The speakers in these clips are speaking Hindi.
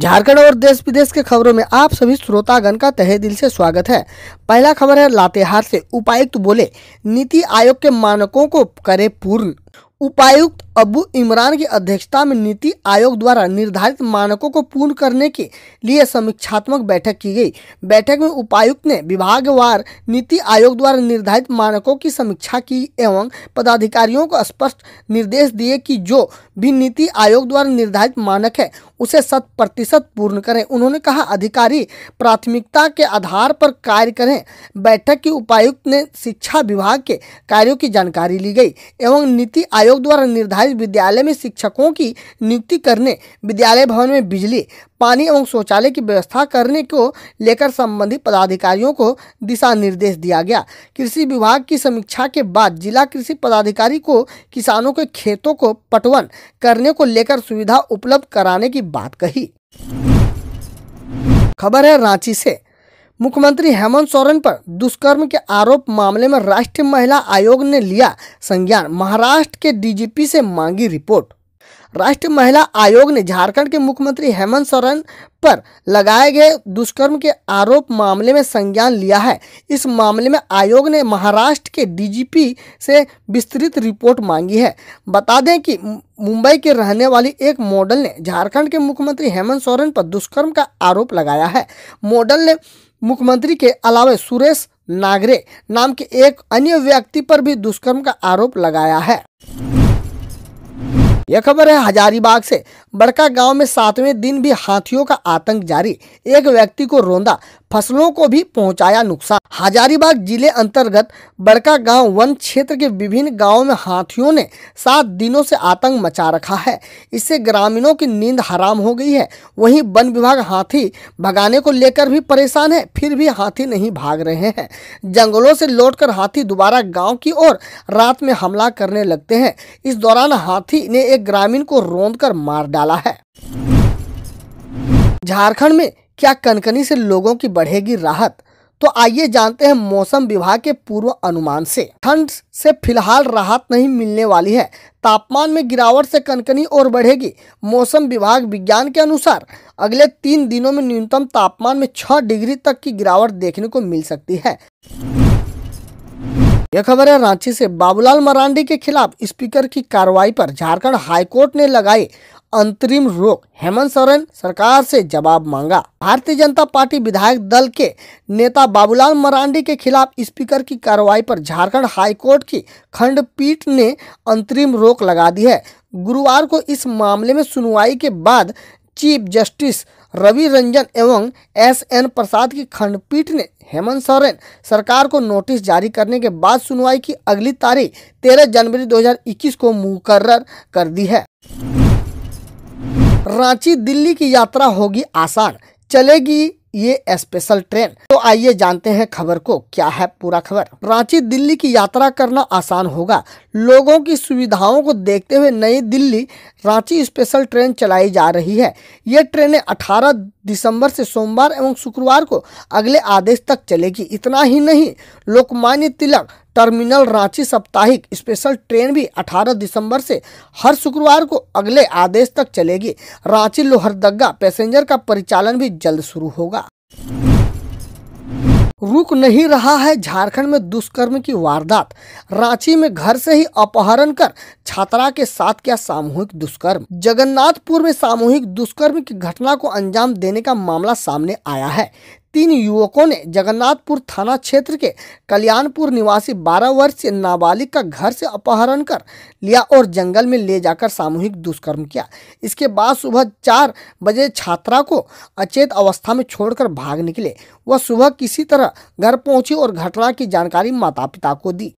झारखंड और देश विदेश के खबरों में आप सभी श्रोतागण का तहे दिल से स्वागत है। पहला खबर है लातेहार से। उपायुक्त बोले नीति आयोग के मानकों को करे पूर्ण। उपायुक्त अबू इमरान की अध्यक्षता में नीति आयोग द्वारा निर्धारित मानकों को पूर्ण करने के लिए समीक्षात्मक बैठक की गई। बैठक में उपायुक्त ने विभागवार नीति आयोग द्वारा निर्धारित मानकों की समीक्षा की एवं पदाधिकारियों को स्पष्ट निर्देश दिए कि जो भी नीति आयोग द्वारा निर्धारित मानक है उसे 100% पूर्ण करें। उन्होंने कहा अधिकारी प्राथमिकता के आधार पर कार्य करें। बैठक की उपायुक्त ने शिक्षा विभाग के कार्यों की जानकारी ली गई एवं नीति आयोग द्वारा निर्धारित विद्यालय में शिक्षकों की नियुक्ति करने, विद्यालय भवन में बिजली, पानी एवं शौचालय की व्यवस्था करने को लेकर संबंधित पदाधिकारियों को दिशा निर्देश दिया गया। कृषि विभाग की समीक्षा के बाद जिला कृषि पदाधिकारी को किसानों के खेतों को पटवन करने को लेकर सुविधा उपलब्ध कराने की बात कही। खबर है रांची से। मुख्यमंत्री हेमंत सोरेन पर दुष्कर्म के आरोप मामले में राष्ट्रीय महिला आयोग ने लिया संज्ञान। महाराष्ट्र के डीजीपी से मांगी रिपोर्ट। राष्ट्रीय महिला आयोग ने झारखंड के मुख्यमंत्री हेमंत सोरेन पर लगाए गए दुष्कर्म के आरोप मामले में संज्ञान लिया है। इस मामले में आयोग ने महाराष्ट्र के डीजीपी से विस्तृत रिपोर्ट मांगी है। बता दें कि मुंबई के रहने वाली एक मॉडल ने झारखंड के मुख्यमंत्री हेमंत सोरेन पर दुष्कर्म का आरोप लगाया है। मॉडल ने मुख्यमंत्री के अलावा सुरेश नागरे नाम के एक अन्य व्यक्ति पर भी दुष्कर्म का आरोप लगाया है। यह खबर है हजारीबाग से। बड़का गांव में 7वें दिन भी हाथियों का आतंक जारी। एक व्यक्ति को रौंदा, फसलों को भी पहुंचाया नुकसान। हजारीबाग जिले अंतर्गत बड़का गांव वन क्षेत्र के विभिन्न गांवों में हाथियों ने 7 दिनों से आतंक मचा रखा है। इससे ग्रामीणों की नींद हराम हो गई है। वहीं वन विभाग हाथी भगाने को लेकर भी परेशान है, फिर भी हाथी नहीं भाग रहे हैं। जंगलों से लौटकर हाथी दोबारा गांव की ओर रात में हमला करने लगते हैं। इस दौरान हाथी ने एक ग्रामीण को रौंदकर मार डाला है। झारखंड में क्या कनकनी से लोगों की बढ़ेगी राहत? तो आइए जानते हैं मौसम विभाग के पूर्व अनुमान से। ठंड से फिलहाल राहत नहीं मिलने वाली है। तापमान में गिरावट से कनकनी और बढ़ेगी। मौसम विभाग विज्ञान के अनुसार अगले 3 दिनों में न्यूनतम तापमान में 6 डिग्री तक की गिरावट देखने को मिल सकती है। यह खबर है रांची से। बाबूलाल मरांडी के खिलाफ स्पीकर की कार्रवाई पर झारखंड हाईकोर्ट ने लगाई अंतरिम रोक। हेमंत सोरेन सरकार से जवाब मांगा। भारतीय जनता पार्टी विधायक दल के नेता बाबूलाल मरांडी के खिलाफ स्पीकर की कार्रवाई पर झारखंड हाईकोर्ट की खंडपीठ ने अंतरिम रोक लगा दी है। गुरुवार को इस मामले में सुनवाई के बाद चीफ जस्टिस रवि रंजन एवं SN प्रसाद की खंडपीठ ने हेमंत सोरेन सरकार को नोटिस जारी करने के बाद सुनवाई की अगली तारीख 13 जनवरी 2021 को मुकर्रर कर दी है। रांची दिल्ली की यात्रा होगी आसान, चलेगी ये स्पेशल ट्रेन। तो आइए जानते हैं खबर को, क्या है पूरा खबर। रांची दिल्ली की यात्रा करना आसान होगा। लोगों की सुविधाओं को देखते हुए नई दिल्ली रांची स्पेशल ट्रेन चलाई जा रही है। ये ट्रेनें 18 दिसंबर से सोमवार एवं शुक्रवार को अगले आदेश तक चलेगी। इतना ही नहीं, लोकमान्य तिलक टर्मिनल रांची साप्ताहिक स्पेशल ट्रेन भी 18 दिसंबर से हर शुक्रवार को अगले आदेश तक चलेगी। रांची लोहरदगा पैसेंजर का परिचालन भी जल्द शुरू होगा। रुक नहीं रहा है झारखंड में दुष्कर्म की वारदात। रांची में घर से ही अपहरण कर छात्रा के साथ किया सामूहिक दुष्कर्म। जगन्नाथपुर में सामूहिक दुष्कर्म की घटना को अंजाम देने का मामला सामने आया है। 3 युवकों ने जगन्नाथपुर थाना क्षेत्र के कल्याणपुर निवासी 12 वर्षीय नाबालिग का घर से अपहरण कर लिया और जंगल में ले जाकर सामूहिक दुष्कर्म किया। इसके बाद सुबह 4 बजे छात्रा को अचेत अवस्था में छोड़कर भाग निकले। वह सुबह किसी तरह घर पहुंची और घटना की जानकारी माता पिता को दी।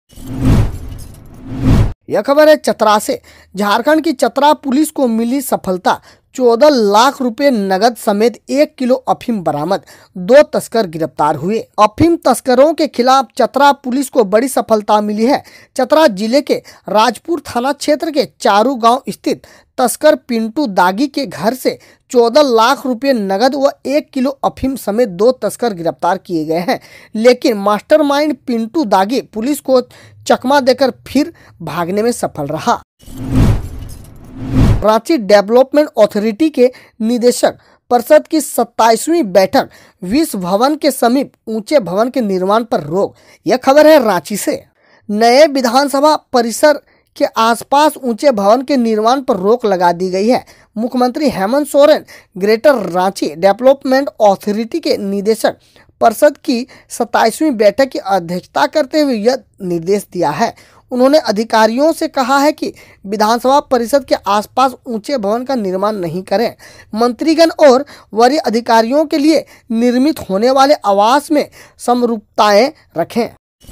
यह खबर है चतरा से। झारखंड की चतरा पुलिस को मिली सफलता। 14 लाख रुपए नगद समेत 1 किलो अफीम बरामद। 2 तस्कर गिरफ्तार हुए। अफीम तस्करों के खिलाफ चतरा पुलिस को बड़ी सफलता मिली है। चतरा जिले के राजपुर थाना क्षेत्र के चारू गांव स्थित तस्कर पिंटू दागी के घर से 14 लाख रुपए नगद व 1 किलो अफीम समेत 2 तस्कर गिरफ्तार किए गए हैं। लेकिन मास्टरमाइंड पिंटू दागी पुलिस को चकमा देकर फिर भागने में सफल रहा। रांची डेवलपमेंट अथॉरिटी के निदेशक परिषद की 27वीं बैठक, विश्व भवन के समीप ऊंचे भवन के निर्माण पर रोक। यह खबर है रांची से। नए विधानसभा परिसर के आसपास ऊंचे भवन के निर्माण पर रोक लगा दी गई है। मुख्यमंत्री Hemant Soren greater Ranchi development authority के निदेशक परिषद की 27वीं बैठक की अध्यक्षता करते हुए यह निर्देश दिया है। उन्होंने अधिकारियों से कहा है कि विधानसभा परिषद के आसपास ऊंचे भवन का निर्माण नहीं करें। मंत्रीगण और वरीय अधिकारियों के लिए निर्मित होने वाले आवास में समरूपताएं रखें।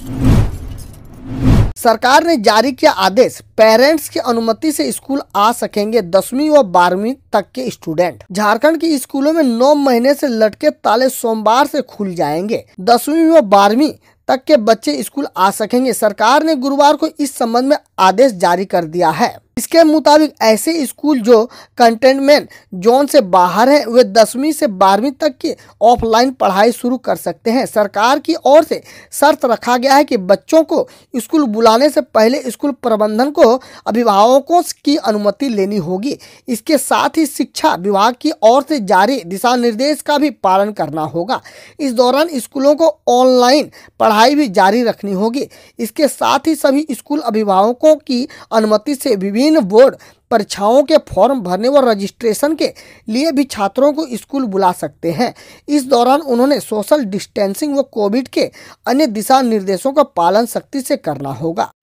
सरकार ने जारी किया आदेश, पेरेंट्स की अनुमति से स्कूल आ सकेंगे 10वीं व 12वीं तक के स्टूडेंट। झारखंड के स्कूलों में 9 महीने से लटके ताले सोमवार से खुल जाएंगे। 10वीं व 12वीं तक के बच्चे स्कूल आ सकेंगे। सरकार ने गुरुवार को इस संबंध में आदेश जारी कर दिया है। इसके मुताबिक ऐसे स्कूल जो कंटेनमेंट जोन से बाहर हैं, वे 10वीं से 12वीं तक की ऑफलाइन पढ़ाई शुरू कर सकते हैं। सरकार की ओर से शर्त रखा गया है कि बच्चों को स्कूल बुलाने से पहले स्कूल प्रबंधन को अभिभावकों की अनुमति लेनी होगी। इसके साथ ही शिक्षा विभाग की ओर से जारी दिशा निर्देश का भी पालन करना होगा। इस दौरान स्कूलों को ऑनलाइन पढ़ाई भी जारी रखनी होगी। इसके साथ ही सभी स्कूल अभिभावकों की अनुमति से विभिन्न बोर्ड परीक्षाओं के फॉर्म भरने व रजिस्ट्रेशन के लिए भी छात्रों को स्कूल बुला सकते हैं। इस दौरान उन्होंने सोशल डिस्टेंसिंग व कोविड के अन्य दिशा निर्देशों का पालन सख्ती से करना होगा।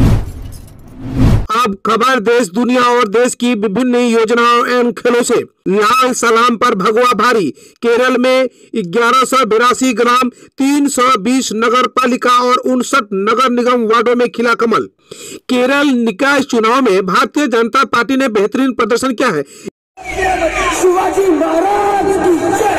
अब खबर देश दुनिया और देश की विभिन्न योजनाओं एवं खेलों से। लाल सलाम पर भगवा भारी। केरल में 1182 ग्राम, 320 नगर पालिका और 59 नगर निगम वार्डों में खिला कमल। केरल निकाय चुनाव में भारतीय जनता पार्टी ने बेहतरीन प्रदर्शन किया है। शिवाजी महाराज की जय।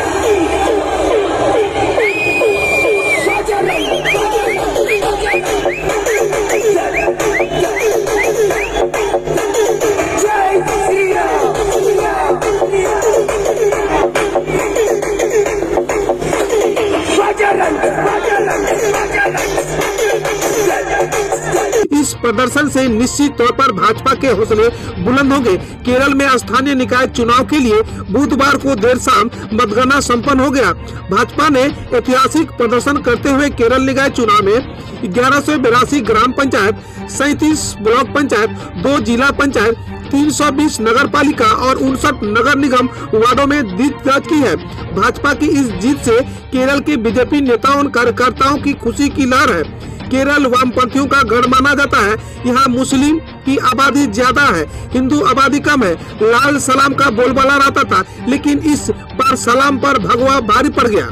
इस प्रदर्शन से निश्चित तौर पर भाजपा के हौसले बुलंद होंगे। केरल में स्थानीय निकाय चुनाव के लिए बुधवार को देर शाम मतगणना संपन्न हो गया। भाजपा ने ऐतिहासिक प्रदर्शन करते हुए केरल निकाय चुनाव में 1182 ग्राम पंचायत, 37 ब्लॉक पंचायत, 2 जिला पंचायत, 320 नगर पालिका और 59 नगर निगम वार्डों में जीत दर्ज की है। भाजपा की इस जीत से केरल के बीजेपी नेताओं और कार्यकर्ताओं की खुशी की लहर है। केरल वामपंथियों का गढ़ माना जाता है। यहाँ मुस्लिम की आबादी ज्यादा है, हिंदू आबादी कम है। लाल सलाम का बोलबाला रहता था, लेकिन इस बार सलाम पर भगवा भारी पड़ गया।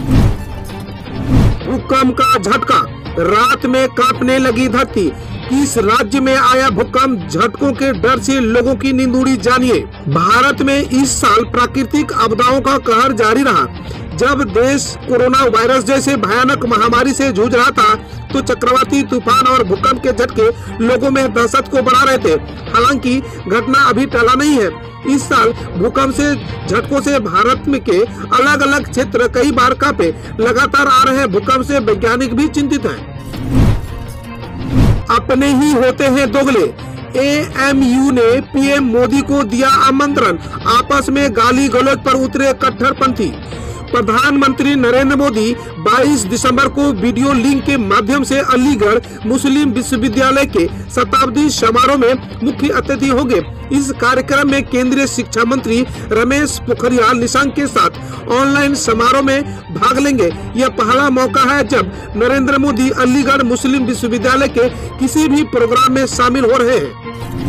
भूकंप का झटका, रात में कांपने लगी धरती। किस राज्य में आया भूकंप, झटकों के डर से लोगों की नींद उड़ी, जानिए। भारत में इस साल प्राकृतिक आपदाओं का कहर जारी रहा। जब देश कोरोना वायरस जैसे भयानक महामारी से जूझ रहा था, तो चक्रवाती तूफान और भूकंप के झटके लोगों में दहशत को बढ़ा रहे थे। हालांकि घटना अभी टला नहीं है। इस साल भूकंप से झटकों से भारत में के अलग अलग क्षेत्र कई बार कांपे। लगातार आ रहे भूकंप से वैज्ञानिक भी चिंतित हैं। अपने ही होते हैं दोगले। एएमयू ने पीएम मोदी को दिया आमंत्रण। आपस में गाली गलौज पर उतरे कट्टरपंथी। प्रधानमंत्री नरेंद्र मोदी 22 दिसंबर को वीडियो लिंक के माध्यम से अलीगढ़ मुस्लिम विश्वविद्यालय के शताब्दी समारोह में मुख्य अतिथि होंगे। इस कार्यक्रम में केंद्रीय शिक्षा मंत्री रमेश पोखरियाल निशंक के साथ ऑनलाइन समारोह में भाग लेंगे। यह पहला मौका है जब नरेंद्र मोदी अलीगढ़ मुस्लिम विश्वविद्यालय के किसी भी प्रोग्राम में शामिल हो रहे हैं।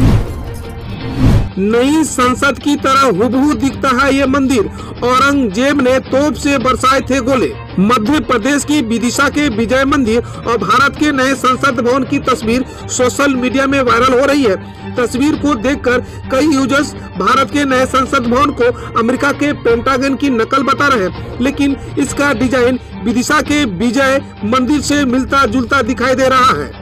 नई संसद की तरह हुबहू दिखता है ये मंदिर। औरंगजेब ने तोप से बरसाए थे गोले। मध्य प्रदेश की विदिशा के विजय मंदिर और भारत के नए संसद भवन की तस्वीर सोशल मीडिया में वायरल हो रही है। तस्वीर को देखकर कई यूजर्स भारत के नए संसद भवन को अमेरिका के पेंटागन की नकल बता रहे हैं, लेकिन इसका डिजाइन विदिशा के विजय मंदिर से मिलता जुलता दिखाई दे रहा है।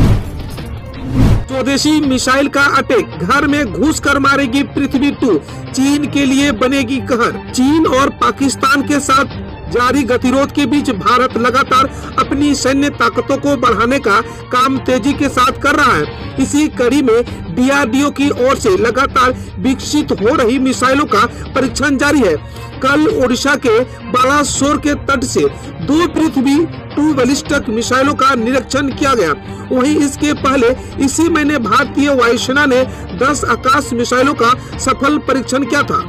स्वदेशी मिसाइल का अटैक, घर में घुस कर मारेगी पृथ्वी 2, चीन के लिए बनेगी कहर। चीन और पाकिस्तान के साथ जारी गतिरोध के बीच भारत लगातार अपनी सैन्य ताकतों को बढ़ाने का काम तेजी के साथ कर रहा है। इसी कड़ी में DRDO की ओर से लगातार विकसित हो रही मिसाइलों का परीक्षण जारी है। कल ओडिशा के बालासोर के तट से 2 पृथ्वी 2 बैलिस्टिक मिसाइलों का निरीक्षण किया गया। वहीं इसके पहले इसी महीने भारतीय वायुसेना ने 10 आकाश मिसाइलों का सफल परीक्षण किया था।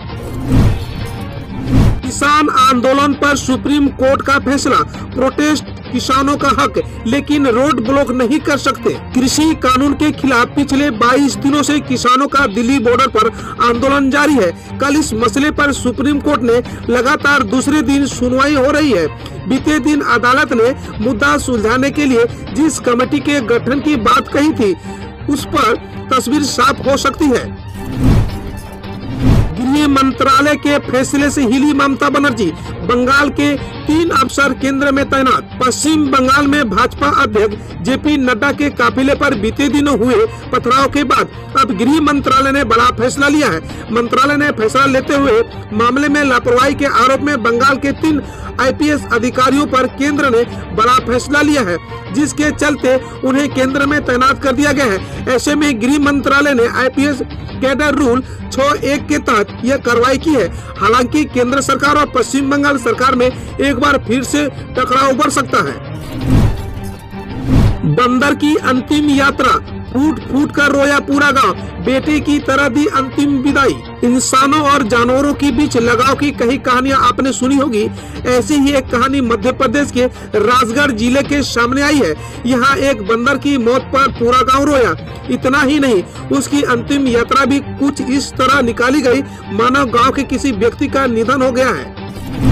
किसान आंदोलन पर सुप्रीम कोर्ट का फैसला, प्रोटेस्ट किसानों का हक, लेकिन रोड ब्लॉक नहीं कर सकते। कृषि कानून के खिलाफ पिछले 22 दिनों से किसानों का दिल्ली बॉर्डर पर आंदोलन जारी है। कल इस मसले पर सुप्रीम कोर्ट ने लगातार दूसरे दिन सुनवाई हो रही है। बीते दिन अदालत ने मुद्दा सुलझाने के लिए जिस कमेटी के गठन की बात कही थी, उस पर तस्वीर साफ हो सकती है। गृह मंत्रालय के फैसले से हिली ममता बनर्जी, बंगाल के 3 अफसर केंद्र में तैनात। पश्चिम बंगाल में भाजपा अध्यक्ष JP नड्डा के काफिले पर बीते दिनों हुए पथराव के बाद अब गृह मंत्रालय ने बड़ा फैसला लिया है। मंत्रालय ने फैसला लेते हुए मामले में लापरवाही के आरोप में बंगाल के 3 IPS अधिकारियों पर केंद्र ने बड़ा फैसला लिया है, जिसके चलते उन्हें केंद्र में तैनात कर दिया गया है। ऐसे में गृह मंत्रालय ने IPS कैडर रूल 6(1) के तहत यह कार्रवाई की है। हालांकि केंद्र सरकार और पश्चिम बंगाल सरकार में एक बार फिर से टकराव बढ़ सकता है। बंदर की अंतिम यात्रा, फूट फूट कर रोया पूरा गांव, बेटे की तरह दी अंतिम विदाई। इंसानों और जानवरों के बीच लगाव की कई कहानियां आपने सुनी होगी। ऐसी ही एक कहानी मध्य प्रदेश के राजगढ़ जिले के सामने आई है। यहाँ एक बंदर की मौत पर पूरा गांव रोया। इतना ही नहीं, उसकी अंतिम यात्रा भी कुछ इस तरह निकाली गई मानो गांव के किसी व्यक्ति का निधन हो गया है।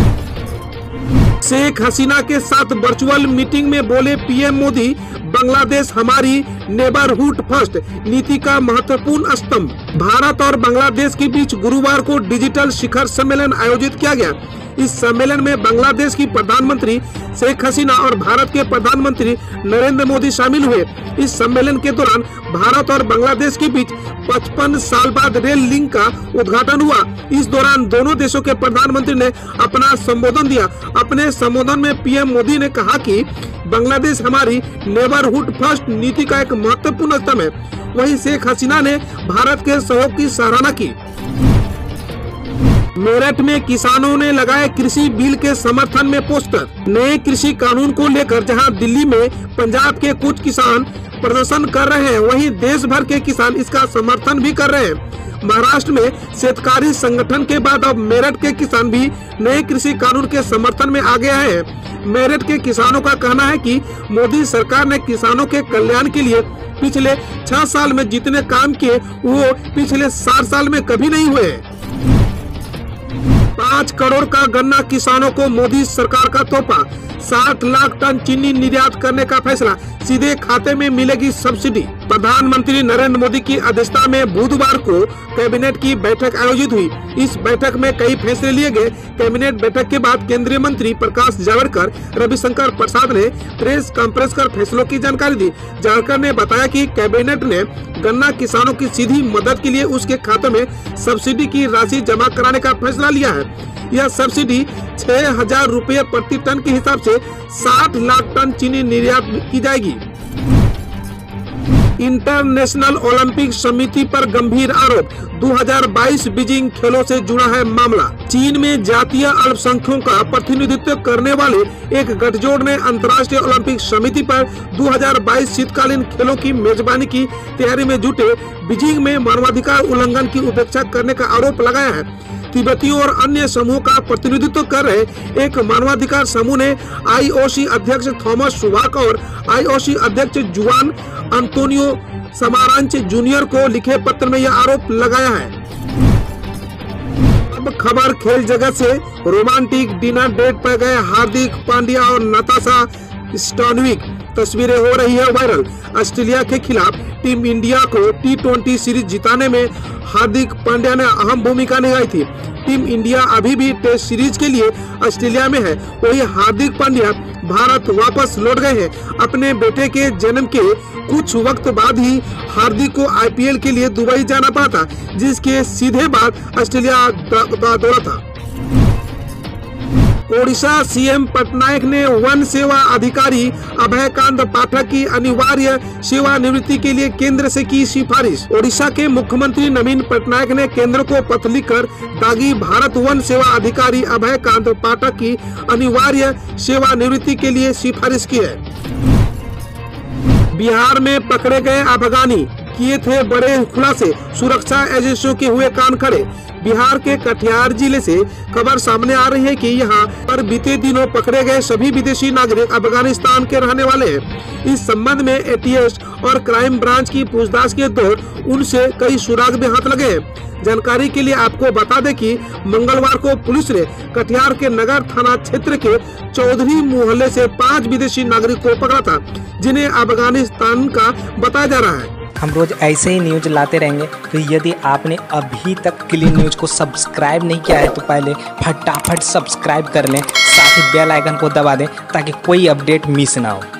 शेख हसीना के साथ वर्चुअल मीटिंग में बोले PM मोदी, बांग्लादेश हमारी नेबरहुड फर्स्ट नीति का महत्वपूर्ण स्तंभ। भारत और बांग्लादेश के बीच गुरुवार को डिजिटल शिखर सम्मेलन आयोजित किया गया। इस सम्मेलन में बांग्लादेश की प्रधानमंत्री शेख हसीना और भारत के प्रधानमंत्री नरेंद्र मोदी शामिल हुए। इस सम्मेलन के दौरान भारत और बांग्लादेश के बीच 55 साल बाद रेल लिंक का उद्घाटन हुआ। इस दौरान दोनों देशों के प्रधानमंत्री ने अपना संबोधन दिया। अपने संबोधन में PM मोदी ने कहा कि बांग्लादेश हमारी नेबरहुड फर्स्ट नीति का एक महत्वपूर्ण स्तंभ है। वहीं शेख हसीना ने भारत के सहयोग की सराहना की। मेरठ में किसानों ने लगाए कृषि बिल के समर्थन में पोस्टर। नए कृषि कानून को लेकर जहां दिल्ली में पंजाब के कुछ किसान प्रदर्शन कर रहे हैं, वहीं देश भर के किसान इसका समर्थन भी कर रहे हैं। महाराष्ट्र में शेतकारी संगठन के बाद अब मेरठ के किसान भी नए कृषि कानून के समर्थन में आ गए हैं। मेरठ के किसानों का कहना है कि मोदी सरकार ने किसानों के कल्याण के लिए पिछले 6 साल में जितने काम किए वो पिछले 60 साल में कभी नहीं हुए। 5 करोड़ का गन्ना किसानों को मोदी सरकार का तोहफा। 60 लाख टन चीनी निर्यात करने का फैसला, सीधे खाते में मिलेगी सब्सिडी। प्रधानमंत्री नरेंद्र मोदी की अध्यक्षता में बुधवार को कैबिनेट की बैठक आयोजित हुई। इस बैठक में कई फैसले लिए गए। कैबिनेट बैठक के बाद केंद्रीय मंत्री प्रकाश जावड़ेकर, रविशंकर प्रसाद ने प्रेस कॉन्फ्रेंस कर फैसलों की जानकारी दी। जावड़ेकर ने बताया कि कैबिनेट ने गन्ना किसानों की सीधी मदद के लिए उसके खाते में सब्सिडी की राशि जमा कराने का फैसला लिया है। यह सब्सिडी 6,000 रुपये प्रति टन के हिसाब से 60 लाख टन चीनी निर्यात की जाएगी। इंटरनेशनल ओलंपिक समिति पर गंभीर आरोप, 2022 बीजिंग खेलों से जुड़ा है मामला। चीन में जातीय अल्पसंख्यकों का प्रतिनिधित्व करने वाले एक गठजोड़ ने अंतर्राष्ट्रीय ओलंपिक समिति पर 2022 शीतकालीन खेलों की मेजबानी की तैयारी में जुटे बीजिंग में मानवाधिकार उल्लंघन की उपेक्षा करने का आरोप लगाया है। तिब्बतियों और अन्य समूहों का प्रतिनिधित्व कर रहे एक मानवाधिकार समूह ने IOC अध्यक्ष थॉमस शुभाक और IOC अध्यक्ष जुआन अंतोनियो समारांच जूनियर को लिखे पत्र में यह आरोप लगाया है। अब खबर खेल जगत से। रोमांटिक डिनर डेट पर गए हार्दिक पांड्या और नताशा स्टॉनविक, तस्वीरें हो रही है वायरल। ऑस्ट्रेलिया के खिलाफ टीम इंडिया को T20 सीरीज जिताने में हार्दिक पांड्या ने अहम भूमिका निभाई थी। टीम इंडिया अभी भी टेस्ट सीरीज के लिए ऑस्ट्रेलिया में है। वही हार्दिक पांड्या भारत वापस लौट गए हैं। अपने बेटे के जन्म के कुछ वक्त बाद ही हार्दिक को IPL के लिए दुबई जाना पड़ा था, जिसके सीधे बाद ऑस्ट्रेलिया का दौरा था। ओडिशा सीएम पटनायक ने वन सेवा अधिकारी अभयकांत पाठक की अनिवार्य सेवानिवृत्ति के लिए केंद्र से की सिफारिश। ओडिशा के मुख्यमंत्री नवीन पटनायक ने केंद्र को पत्र लिखकर दागी भारत वन सेवा अधिकारी अभयकांत पाठक की अनिवार्य सेवानिवृत्ति के लिए सिफारिश की है। बिहार में पकड़े गए अफगानी किए थे बड़े खुलासे, सुरक्षा एजेंसियों के हुए कान खड़े। बिहार के कटिहार जिले से खबर सामने आ रही है कि यहाँ पर बीते दिनों पकड़े गए सभी विदेशी नागरिक अफगानिस्तान के रहने वाले हैं। इस संबंध में एटीएस और क्राइम ब्रांच की पूछताछ के दौरान उनसे कई सुराग में हाथ लगे हैं। जानकारी के लिए आपको बता दें कि मंगलवार को पुलिस ने कटिहार के नगर थाना क्षेत्र के चौधरी मोहल्ले से 5 विदेशी नागरिक को पकड़ा था, जिन्हें अफगानिस्तान का बताया जा रहा है। हम रोज ऐसे ही न्यूज लाते रहेंगे, तो यदि आपने अभी तक क्लीन न्यूज को सब्सक्राइब नहीं किया है तो पहले फटाफट सब्सक्राइब कर लें, साथ ही बेल आइकन को दबा दें ताकि कोई अपडेट मिस ना हो।